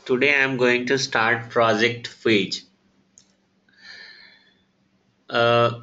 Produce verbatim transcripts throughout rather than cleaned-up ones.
Today I am going to start project phase. Uh,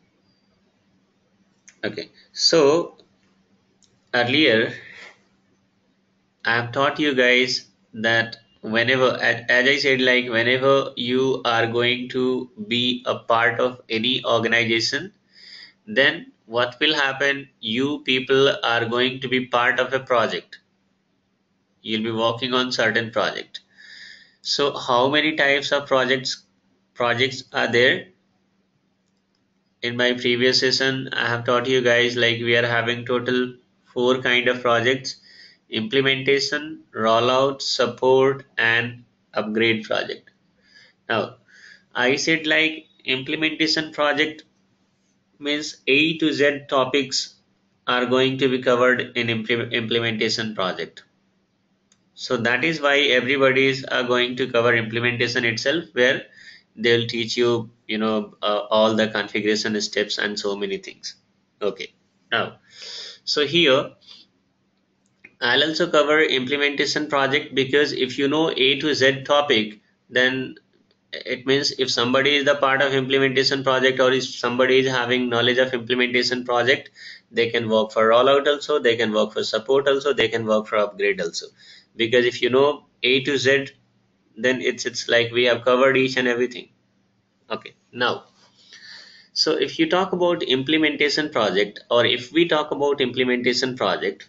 okay, so earlier I have taught you guys that whenever, as as I said, like whenever you are going to be a part of any organization, then what will happen? You people are going to be part of a project. You'll be working on certain project. So how many types of projects projects are there? In my previous session I have taught you guys like we are having total four kind of projects: implementation, rollout, support, and upgrade project. Now I said like implementation project means A to Z topics are going to be covered in imple- implementation project. So that is why everybody is uh, going to cover implementation itself, where they'll teach you, you know, uh, all the configuration steps and so many things. Okay. Now, so here I'll also cover implementation project, because if you know A to Z topic, then it means if somebody is the part of implementation project, or if somebody is having knowledge of implementation project, they can work for rollout also, they can work for support also, they can work for upgrade also. Because if you know A to Z, then it's it's like we have covered each and everything. Okay. Now, so if you talk about implementation project, or if we talk about implementation project,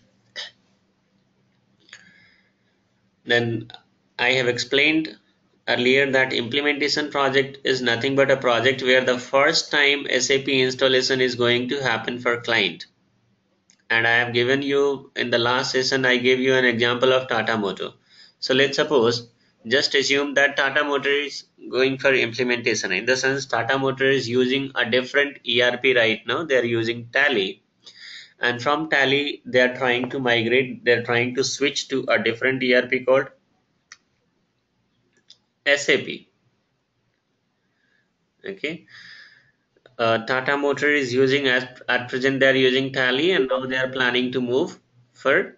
then I have explained earlier that implementation project is nothing but a project where the first time S A P installation is going to happen for client. And I have given you in the last session, I gave you an example of Tata Motor. So let's suppose, just assume that Tata Motor is going for implementation. In the sense, Tata Motor is using a different E R P right now. They are using Tally, and from Tally they are trying to migrate. They are trying to switch to a different E R P called S A P. Okay. uh, Tata Motor is using, at, at present they are using Tally, and now they are planning to move for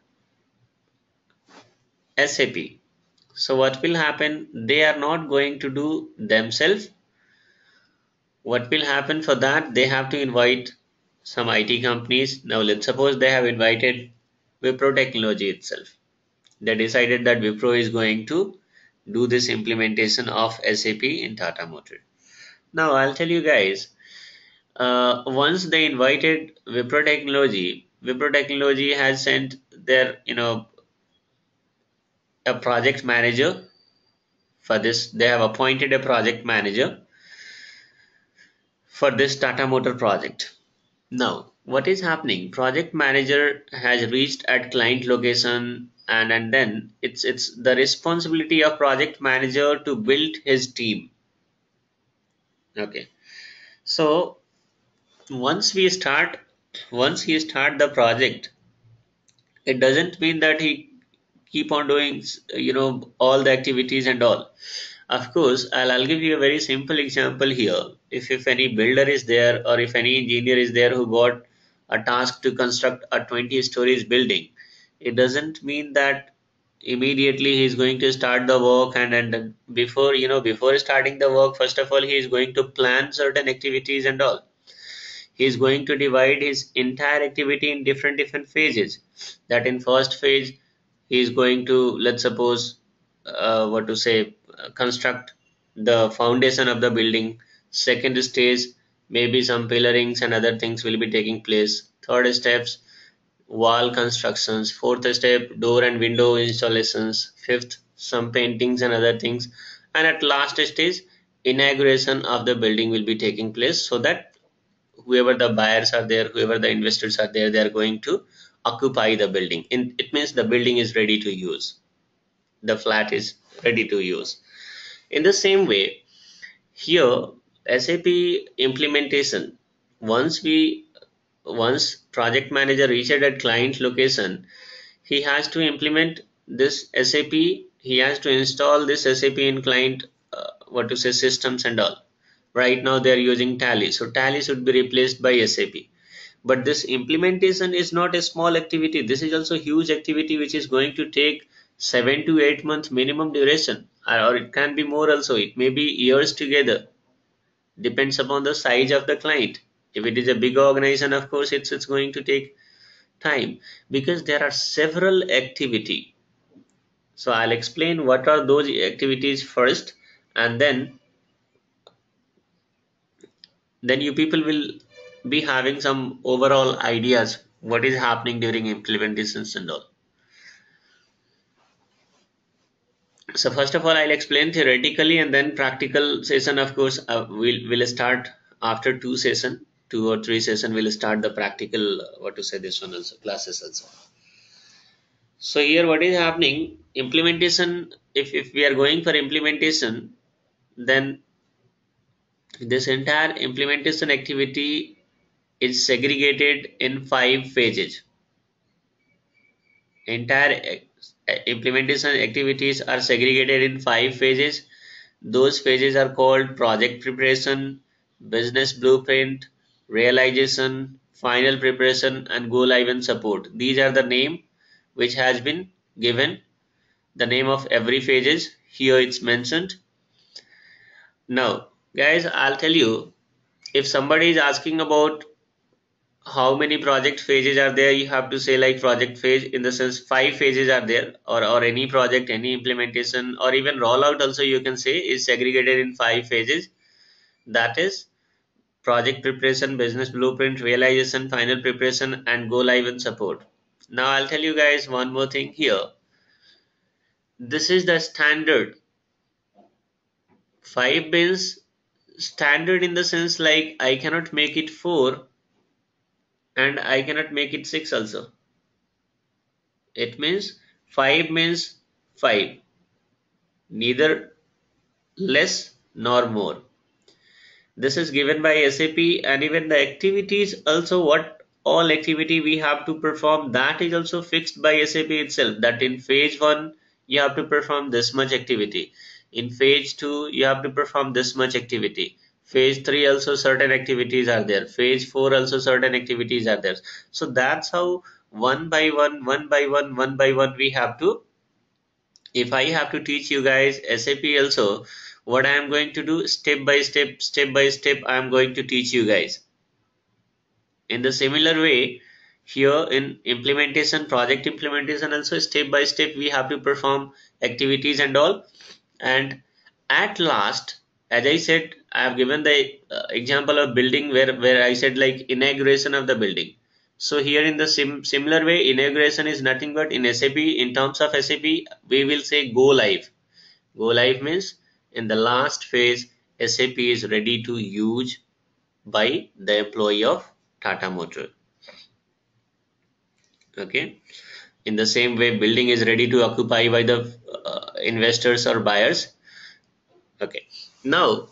S A P. So what will happen? They are not going to do themselves. What will happen for that? They have to invite some I T companies. Now let's suppose they have invited Wipro Technology itself. They decided that Wipro is going to do this implementation of S A P in Tata Motor. Now I'll tell you guys, uh, once they invited Wipro Technology, Wipro Technology has sent their, you know, a project manager for this. They have appointed a project manager for this Tata Motor project. Now, what is happening? Project manager has reached at client location, and, and then it's it's the responsibility of project manager to build his team. Okay. So once we start once he start the project, it doesn't mean that he keep on doing, you know, all the activities and all. Of course, I'll, I'll give you a very simple example here. If, if any builder is there, or if any engineer is there who got a task to construct a twenty stories building, it doesn't mean that immediately he is going to start the work, and, and before, you know, before starting the work, first of all, he is going to plan certain activities and all. He is going to divide his entire activity in different different phases. That in first phase he is going to, let's suppose, uh, what to say, uh, construct the foundation of the building. Second stage, maybe some pillarings and other things will be taking place. Third steps, wall constructions. Fourth step, door and window installations. Fifth, some paintings and other things. And at last stage, inauguration of the building will be taking place, so that whoever the buyers are there, whoever the investors are there, they are going to occupy the building. In, it means the building is ready to use. The flat is ready to use. In the same way, here S A P implementation, once we once project manager reaches at client location, he has to implement this S A P. He has to install this S A P in client, uh, what to say, systems and all. Right now they are using Tally, so Tally should be replaced by S A P. But this implementation is not a small activity. This is also huge activity which is going to take seven to eight months minimum duration, or it can be more also. It may be years together. Depends upon the size of the client. If it is a big organization, of course, it's it's going to take time, because there are several activity. So I'll explain what are those activities first, and then then you people will be having some overall ideas what is happening during implementations and all. So first of all, I'll explain theoretically, and then practical session, of course, uh, we'll, will start after two session, two or three session, we'll start the practical, uh, what to say, this one also, classes also. So here what is happening, implementation, if, if we are going for implementation, then this entire implementation activity is segregated in five phases. Entire uh, implementation activities are segregated in five phases. Those phases are called project preparation, business blueprint, realization, final preparation, and go live and support. These are the name which has been given. The name of every phases here it's mentioned. Now, guys, I'll tell you, if somebody is asking about how many project phases are there, you have to say like project phase, in the sense five phases are there, or or any project, any implementation, or even rollout also you can say is segregated in five phases. That is project preparation, business blueprint, realization, final preparation, and go live and support. Now I'll tell you guys one more thing here. This is the standard. Five means standard in the sense like I cannot make it four and I cannot make it six also. It means five means five, neither less nor more. This is given by S A P, and even the activities also, what all activity we have to perform, that is also fixed by S A P itself, that in phase one you have to perform this much activity, in phase two you have to perform this much activity, phase three also certain activities are there, phase four also certain activities are there. So that's how one by one, one by one, one by one we have to, if I have to teach you guys S A P also, what I am going to do, step by step, step by step, I am going to teach you guys. In the similar way, here in implementation, project implementation also, step by step we have to perform activities and all. And at last, as I said, I have given the uh, example of building where, where I said like inauguration of the building. So here in the sim similar way, inauguration is nothing but in S A P, in terms of S A P, we will say go live. Go live means in the last phase, S A P is ready to use by the employee of Tata Motor. Okay. In the same way, building is ready to occupy by the uh, investors or buyers. Okay. Now,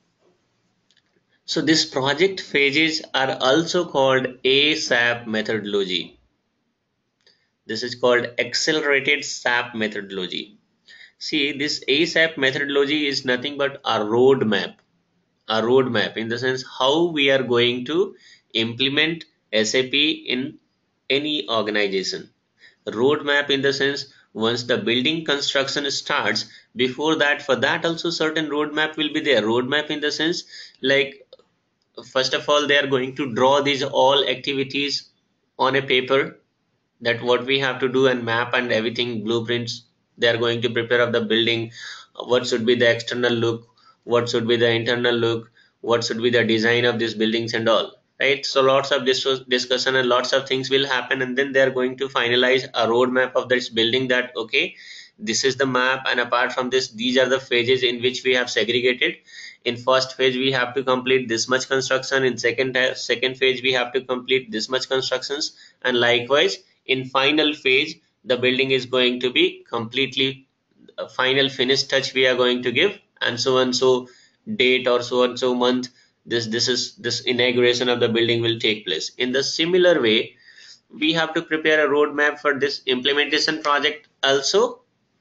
so these project phases are also called ASAP methodology. This is called accelerated S A P methodology. See, this ASAP methodology is nothing but a roadmap. A roadmap in the sense how we are going to implement S A P in any organization. Roadmap in the sense once the building construction starts, before that, for that also certain roadmap will be there. Roadmap in the sense like first of all they are going to draw these all activities on a paper, that what we have to do, and map and everything, blueprints they are going to prepare of the building, what should be the external look, what should be the internal look, what should be the design of these buildings and all, right? So lots of this discussion and lots of things will happen, and then they are going to finalize a roadmap of this building, that okay, this is the map, and apart from this, these are the phases in which we have segregated. In first phase we have to complete this much construction, in second second phase we have to complete this much constructions, and likewise in final phase the building is going to be completely a final finish touch we are going to give, and so and so date or so and so month this this is this inauguration of the building will take place. In the similar way, we have to prepare a roadmap for this implementation project also.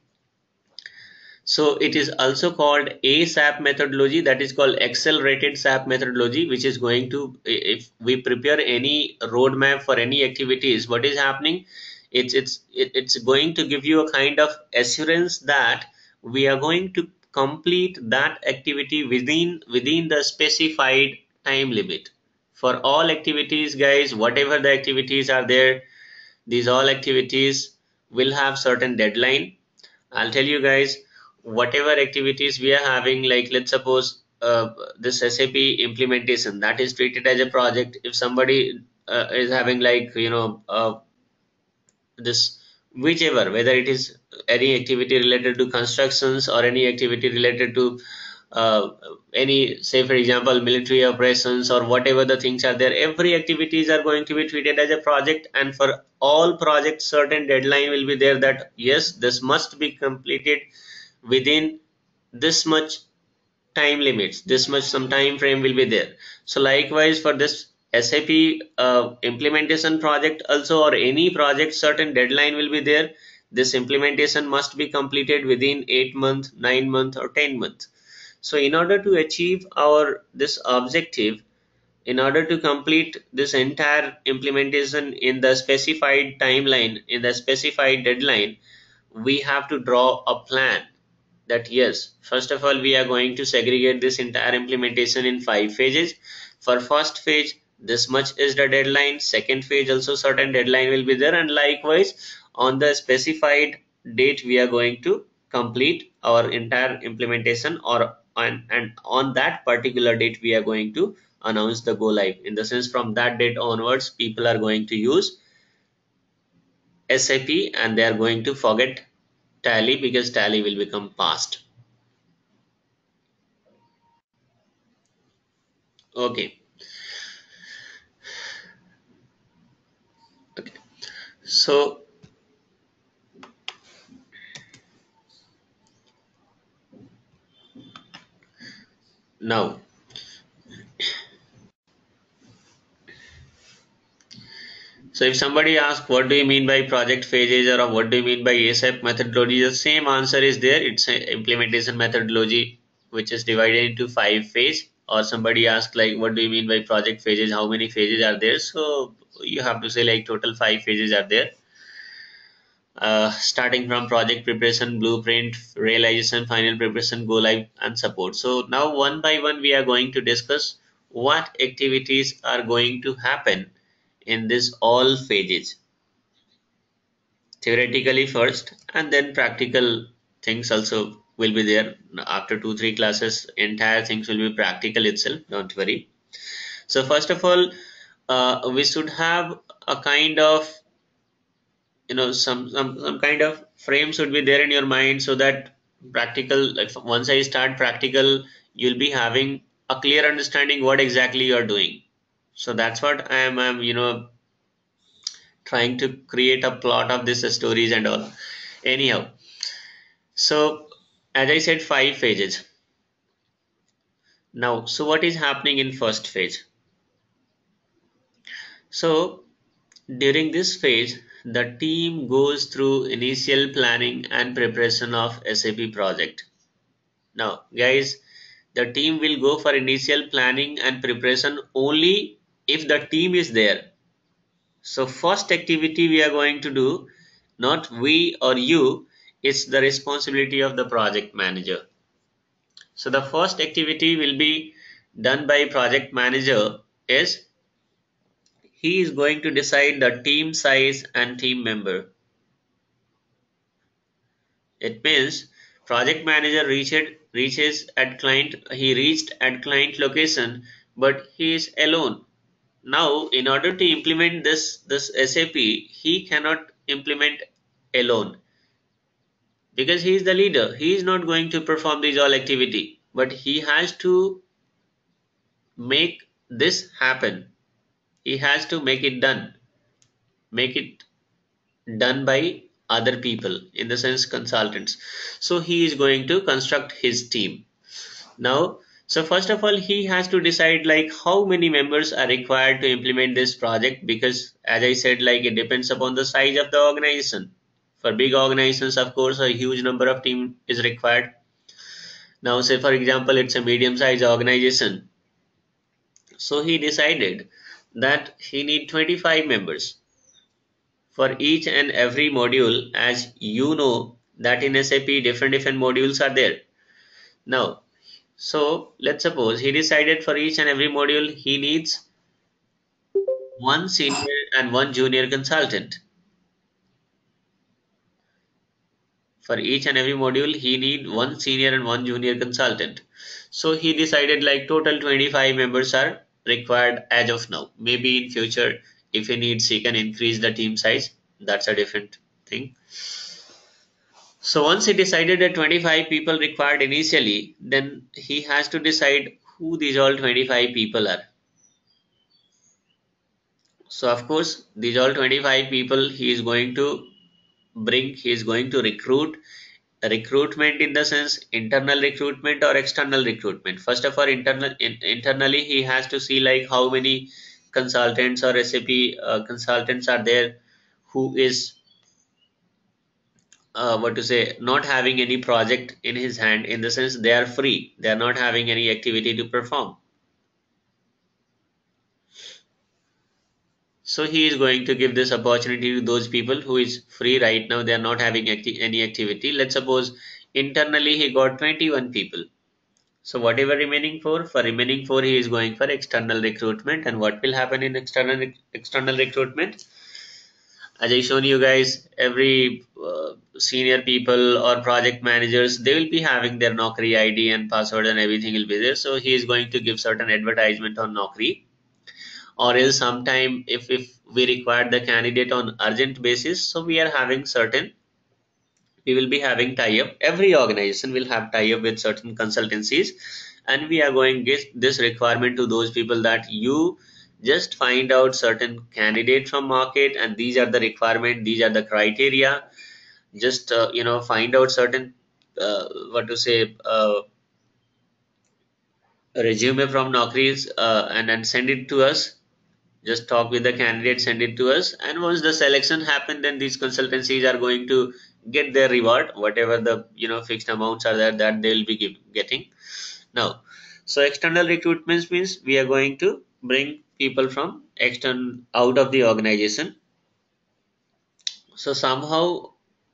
So it is also called ASAP methodology, that is called accelerated S A P methodology, which is going to, if we prepare any roadmap for any activities, what is happening it's it's it, it's going to give you a kind of assurance that we are going to complete that activity within within the specified time limit. For all activities, guys, whatever the activities are there, these all activities will have certain deadline. I'll tell you guys, whatever activities we are having, like let's suppose uh, this S A P implementation that is treated as a project. If somebody uh, is having, like, you know, uh, this whichever, whether it is any activity related to constructions or any activity related to uh, any, say for example, military operations or whatever the things are there, every activities are going to be treated as a project, and for all projects certain deadline will be there that yes, this must be completed within this much time limits, this much some time frame will be there. So likewise for this S A P uh, implementation project also, or any project, certain deadline will be there. This implementation must be completed within eight month, nine month or ten month. So in order to achieve our this objective, in order to complete this entire implementation in the specified timeline, in the specified deadline, we have to draw a plan that yes, first of all, we are going to segregate this entire implementation in five phases. For first phase, this much is the deadline. Second phase also certain deadline will be there, and likewise on the specified date we are going to complete our entire implementation, or on, and on that particular date we are going to announce the go live. In the sense, from that date onwards, people are going to use S A P and they are going to forget Tally, because Tally will become past. Okay. Okay. So now, so if somebody asks what do you mean by project phases, or what do you mean by ASAP methodology, the same answer is there. It's an implementation methodology which is divided into five phase. Or somebody asks like what do you mean by project phases, how many phases are there? So you have to say like total five phases are there. Uh, starting from project preparation, blueprint, realization, final preparation, go live and support. So now one by one we are going to discuss what activities are going to happen in this all phases. Theoretically first, and then practical things also will be there. After two three classes, entire things will be practical itself, don't worry. So first of all, uh, we should have a kind of, you know, some, some some kind of frame should be there in your mind, so that practical, like once I start practical, you'll be having a clear understanding what exactly you are doing. So that's what I am, I'm, you know, trying to create a plot of these stories and all. Anyhow, so as I said, five phases. Now, so what is happening in first phase? So during this phase, the team goes through initial planning and preparation of S A P project. Now, guys, the team will go for initial planning and preparation only if the team is there. So first activity we are going to do, not we or you, it's the responsibility of the project manager. So the first activity will be done by project manager is he is going to decide the team size and team member. It means project manager reached reaches at client he reached at client location, but he is alone. Now in order to implement this this S A P, he cannot implement alone because he is the leader. He is not going to perform these all activity, but he has to make this happen. He has to make it done, make it done by other people, in the sense consultants. So he is going to construct his team. Now, so first of all, he has to decide like how many members are required to implement this project, because as I said, like it depends upon the size of the organization. For big organizations, of course, a huge number of team is required. Now, say for example, it's a medium sized organization. So he decided that he need twenty-five members for each and every module, as you know that in S A P different different modules are there. Now, so let's suppose he decided for each and every module he needs one senior and one junior consultant. For each and every module he need one senior and one junior consultant. So he decided like total twenty-five members are required as of now. Maybe in future if he needs he can increase the team size. That's a different thing. So once he decided that twenty-five people required initially, then he has to decide who these all twenty-five people are. So of course these all twenty-five people he is going to bring, he is going to recruit. Recruitment in the sense internal recruitment or external recruitment. First of all, internal in, internally he has to see like how many consultants or S A P uh, consultants are there who is uh, what to say, not having any project in his hand, in the sense they are free, they are not having any activity to perform. So he is going to give this opportunity to those people who is free right now, they are not having acti any activity. Let's suppose internally he got twenty-one people. So whatever remaining four, for remaining four he is going for external recruitment. And what will happen in external external recruitment? As I shown you guys, every uh, senior people or project managers, they will be having their Naukri I D and password and everything will be there. So he is going to give certain advertisement on Naukri, or else sometime if, if we require the candidate on urgent basis, so we are having certain, we will be having tie-up. Every organization will have tie-up with certain consultancies, and we are going to give this requirement to those people that you just find out certain candidate from market, and these are the requirement, these are the criteria. Just uh, you know find out certain uh, what to say uh, resume from Naukris uh, and then send it to us. Just talk with the candidate, send it to us, and once the selection happen, then these consultancies are going to get their reward, whatever the you know fixed amounts are there that they'll be give, getting. Now, so external recruitments means we are going to bring people from external out of the organization. So somehow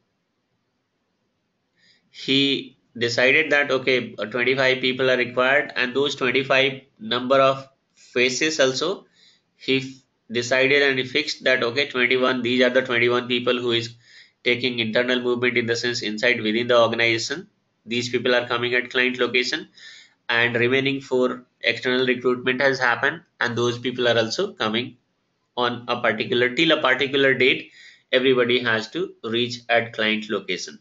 he decided that okay, uh, twenty-five people are required, and those twenty-five number of faces also he decided and he fixed that okay, twenty-one, these are the twenty-one people who is taking internal movement, in the sense inside within the organization. These people are coming at client location, and remaining four external recruitment has happened, and those people are also coming on a particular, till a particular date. Everybody has to reach at client location.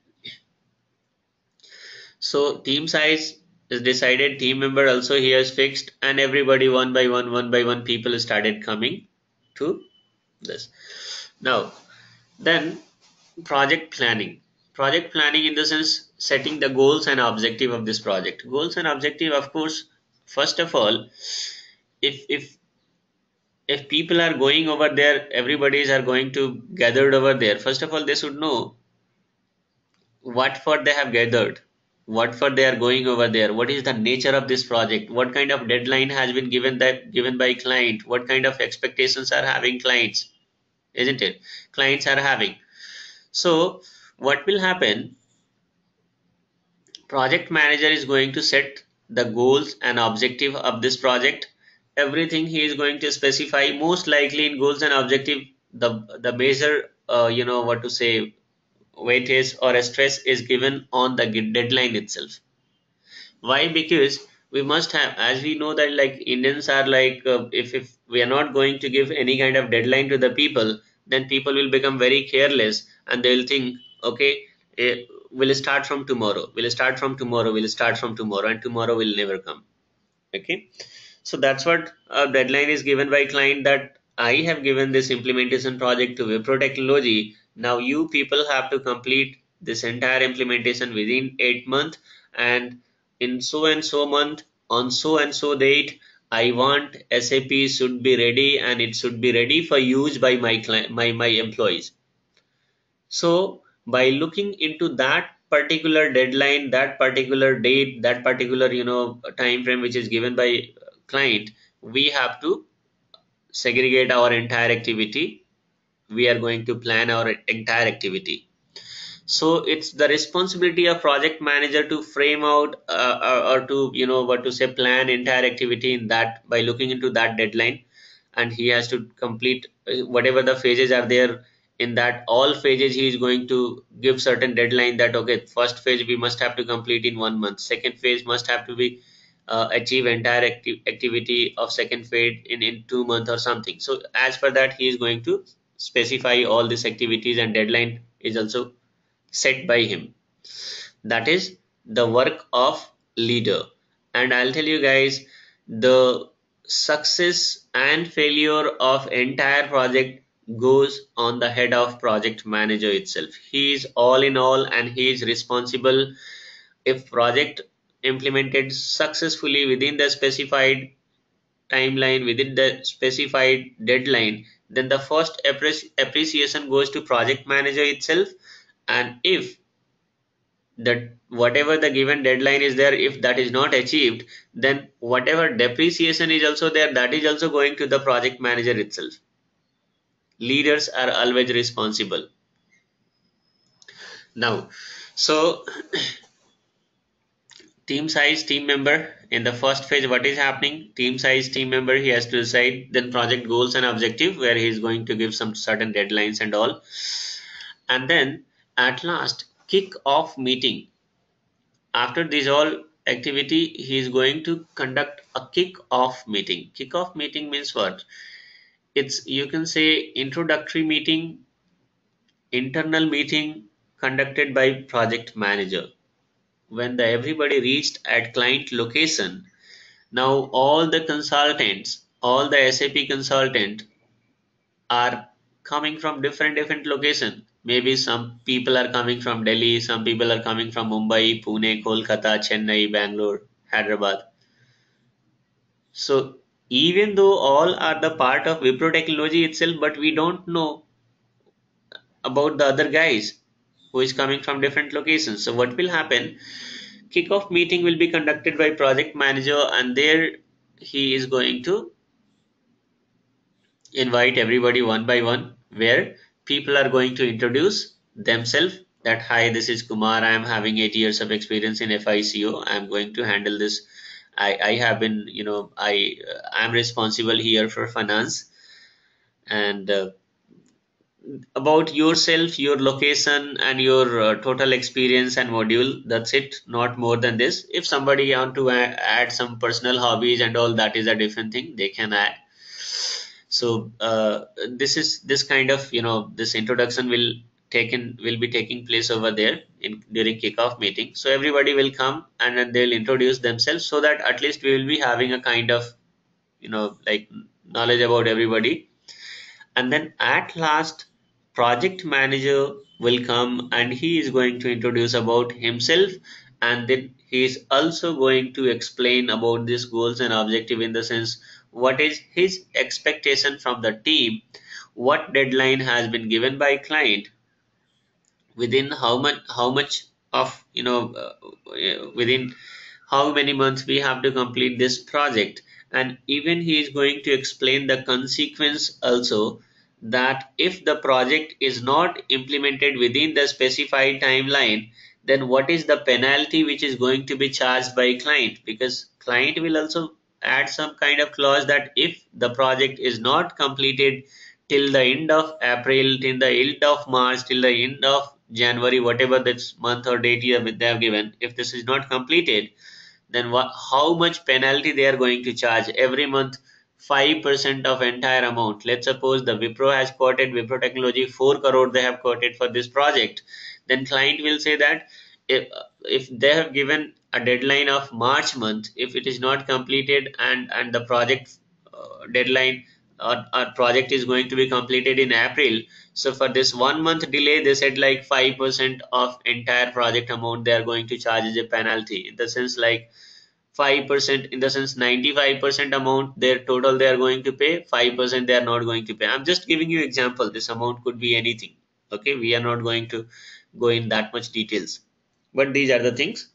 So team size is decided, team member also here is fixed, and everybody one by one, one by one people started coming to this. Now, then project planning. Project planning in the sense setting the goals and objective of this project. Goals and objective, of course, first of all, if if if people are going over there, everybody's are going to gathered over there. First of all, they should know what for they have gathered, what for they are going over there, what is the nature of this project, what kind of deadline has been given that given by client, what kind of expectations are having clients, isn't it? Clients are having. So what will happen? Project manager is going to set the goals and objective of this project. Everything he is going to specify. Most likely in goals and objective, the the major uh, you know what to say weightage or a stress is given on the deadline itself. Why? Because we must have, as we know that like Indians are like uh, if, if we are not going to give any kind of deadline to the people, then people will become very careless, and they will think okay, eh, we'll start from tomorrow, we'll start from tomorrow, we'll start from tomorrow, and tomorrow will never come. Okay, so that's what a deadline is given by client, that I have given this implementation project to Wipro Technology. Now you people have to complete this entire implementation within eight months, and in so and so month, on so and so date, I want S A P should be ready, and it should be ready for use by my client, my my employees. So by looking into that particular deadline, that particular date, that particular you know time frame which is given by client, we have to segregate our entire activity we are going to plan our entire activity. So it's the responsibility of project manager to frame out uh, or, or to, you know, what to say, plan entire activity in that by looking into that deadline, and he has to complete uh, whatever the phases are there. In that all phases he is going to give certain deadline that okay, first phase we must have to complete in one month, second phase must have to be uh, achieve entire acti- activity of second phase in in two months or something. So as per that he is going to specify all these activities, and deadline is also set by him. That is the work of leader. And I'll tell you guys, the success and failure of entire project goes on the head of project manager itself. He is all in all, and he is responsible. If project implemented successfully within the specified timeline, within the specified deadline, then the first appreci- appreciation goes to project manager itself. And if that whatever the given deadline is there, if that is not achieved, then whatever depreciation is also there, that is also going to the project manager itself. Leaders are always responsible. Now, so team size, team member, in the first phase what is happening, team size, team member, he has to decide, then project goals and objective, where he is going to give some certain deadlines and all. And then at last, kick off meeting. After this all activity, he is going to conduct a kick-off meeting. Kick-off meeting means what? It's, you can say, introductory meeting, internal meeting conducted by project manager. When the everybody reached at client location, now all the consultants, all the S A P consultant are coming from different different location. Maybe some people are coming from Delhi, some people are coming from Mumbai, Pune, Kolkata, Chennai, Bangalore, Hyderabad. So even though all are the part of Wipro technology itself, but we don't know about the other guys who is coming from different locations. So what will happen? Kickoff meeting will be conducted by project manager, and there he is going to invite everybody one by one, where people are going to introduce themselves, that hi, this is Kumar, I am having eight years of experience in FICO, I am going to handle this. I, I have been, you know, I I'm responsible here for finance. And uh, about yourself, your location, and your uh, total experience and module. That's it, not more than this. If somebody want to add, add some personal hobbies and all, that is a different thing. They can add. So uh, this is this kind of, you know, this introduction will taken will be taking place over there in during kickoff meeting. So everybody will come, and then they'll introduce themselves, so that at least we will be having a kind of, you know, like knowledge about everybody. And then at last, project manager will come, and he is going to introduce about himself, and then he is also going to explain about these goals and objective, in the sense what is his expectation from the team, what deadline has been given by client, within how much how much of, you know, uh, within how many months we have to complete this project. And even he is going to explain the consequence also, that if the project is not implemented within the specified timeline, then what is the penalty which is going to be charged by client, because client will also add some kind of clause that if the project is not completed till the end of April, till the end of March, till the end of January, whatever this month or date they have given, if this is not completed, then what, how much penalty they are going to charge every month? five percent of entire amount. Let's suppose the Wipro has quoted, Wipro Technology, four crore they have quoted for this project. Then client will say that if, if they have given a deadline of March month, if it is not completed, and, and the project uh, deadline or, or project is going to be completed in April. So for this one month delay, they said like five percent of entire project amount they are going to charge as a penalty. In the sense like five percent, in the sense ninety-five percent amount their total they are going to pay, five percent they are not going to pay. I'm just giving you example. This amount could be anything. Okay, we are not going to go in that much details. But these are the things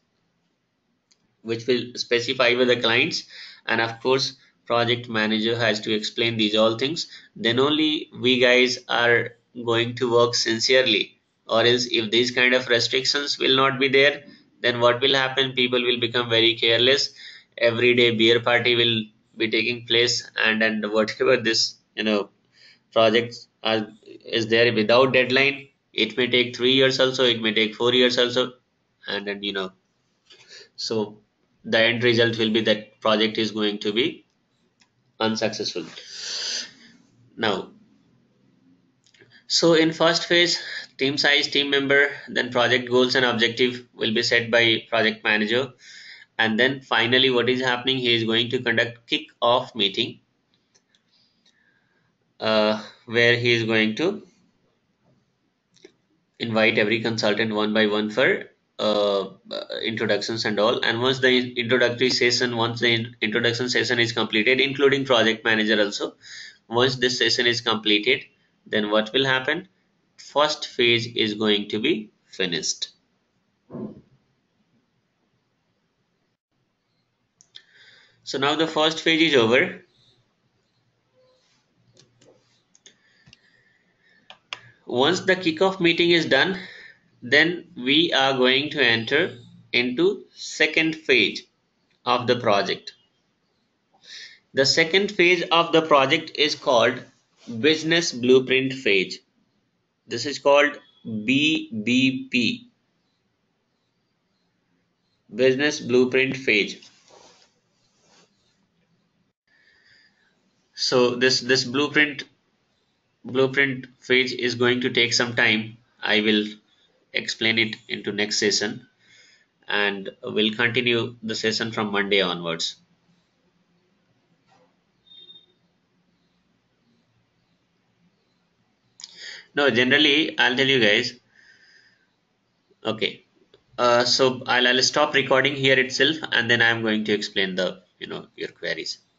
which will specify with the clients. And of course, project manager has to explain these all things. Then only we guys are going to work sincerely, or else if these kind of restrictions will not be there, then what will happen? People will become very careless. Every day beer party will be taking place, and and whatever this you know projects are is there without deadline. It may take three years also, it may take four years also, and then you know so the end result will be that project is going to be unsuccessful. Now, so in first phase, team size, team member, then project goals and objective will be set by project manager. And then finally, what is happening? He is going to conduct kick-off meeting, uh, where he is going to invite every consultant one by one for uh, introductions and all. And once the introductory session, once the in- introduction session is completed, including project manager also, once this session is completed, then what will happen? First phase is going to be finished. So now the first phase is over. Once the kickoff meeting is done, then we are going to enter into second phase of the project. The second phase of the project is called business blueprint phase. This is called B B P, business blueprint phase. So this this blueprint blueprint phase is going to take some time. I will explain it into next session, and we'll continue the session from Monday onwards. No, generally I'll tell you guys. Okay, uh, so I'll, I'll stop recording here itself, and then I'm going to explain the you know your queries.